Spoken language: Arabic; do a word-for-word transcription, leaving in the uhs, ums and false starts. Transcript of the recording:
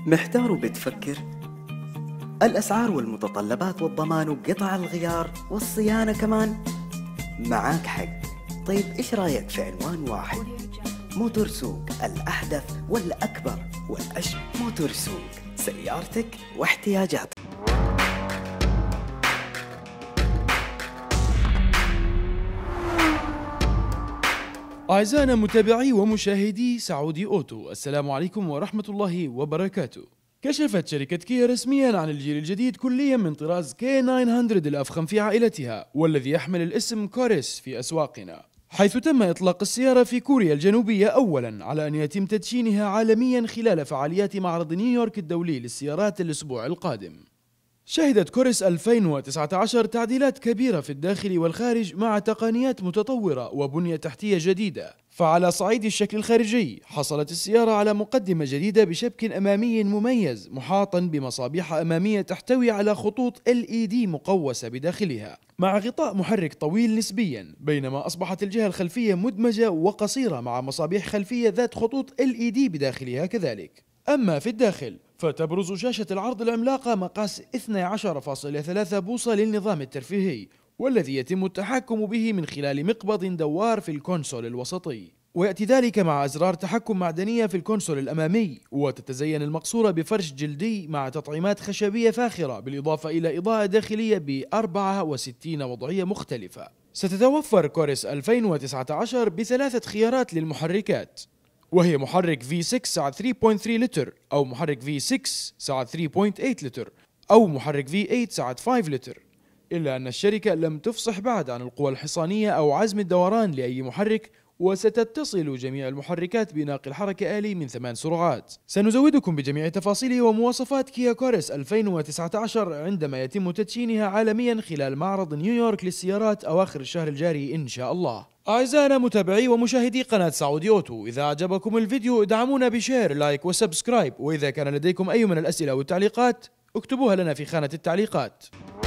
محتار وبتفكر؟ الأسعار والمتطلبات والضمان وقطع الغيار والصيانة كمان؟ معاك حق. طيب إيش رأيك في عنوان واحد؟ موتور سوق، الأحدث والأكبر والأشهر. موتور سوق، سيارتك واحتياجاتك. أعزائنا متابعي ومشاهدي سعودي أوتو، السلام عليكم ورحمة الله وبركاته. كشفت شركة كيا رسميا عن الجيل الجديد كليا من طراز كي تسعمائة الأفخم في عائلتها، والذي يحمل الاسم كوريس في أسواقنا، حيث تم إطلاق السيارة في كوريا الجنوبية أولا، على أن يتم تدشينها عالميا خلال فعاليات معرض نيويورك الدولي للسيارات الأسبوع القادم. شهدت كوريس ألفين وتسعة عشر تعديلات كبيرة في الداخل والخارج مع تقنيات متطورة وبنية تحتية جديدة. فعلى صعيد الشكل الخارجي حصلت السيارة على مقدمة جديدة بشبك أمامي مميز محاطا بمصابيح أمامية تحتوي على خطوط إل إي دي مقوسة بداخلها، مع غطاء محرك طويل نسبيا، بينما أصبحت الجهة الخلفية مدمجة وقصيرة مع مصابيح خلفية ذات خطوط إل إي دي بداخلها كذلك. أما في الداخل فتبرز شاشة العرض العملاقة مقاس اثني عشر فاصلة ثلاثة بوصة للنظام الترفيهي، والذي يتم التحكم به من خلال مقبض دوار في الكونسول الوسطي، ويأتي ذلك مع أزرار تحكم معدنية في الكونسول الأمامي، وتتزين المقصورة بفرش جلدي مع تطعيمات خشبية فاخرة، بالإضافة إلى إضاءة داخلية ب أربعة وستين وضعية مختلفة. ستتوفر كوريس ألفين وتسعة عشر بثلاثة خيارات للمحركات، وهي محرك في ستة سعة ثلاثة فاصلة ثلاثة لتر، أو محرك في ستة سعة ثلاثة فاصلة ثمانية لتر، أو محرك في ثمانية سعة خمسة لتر. إلا أن الشركة لم تفصح بعد عن القوى الحصانية أو عزم الدوران لأي محرك، وستتصل جميع المحركات بناقل حركة آلي من ثمان سرعات. سنزودكم بجميع تفاصيل ومواصفات كيا كوريس ألفين وتسعة عشر عندما يتم تدشينها عالميا خلال معرض نيويورك للسيارات أواخر الشهر الجاري إن شاء الله. أعزائنا متابعي ومشاهدي قناة سعودي أوتو، إذا أعجبكم الفيديو ادعمونا بشير، لايك وسبسكرايب، وإذا كان لديكم أي من الأسئلة والتعليقات اكتبوها لنا في خانة التعليقات.